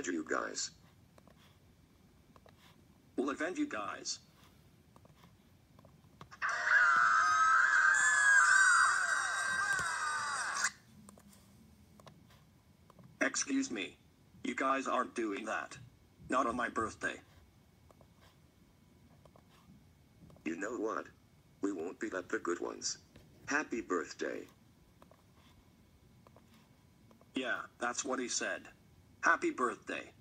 avenge you guys. We'll avenge you guys. Excuse me. You guys aren't doing that. Not on my birthday. You know what? We won't beat up the good ones. Happy birthday. Yeah, that's what he said. Happy birthday.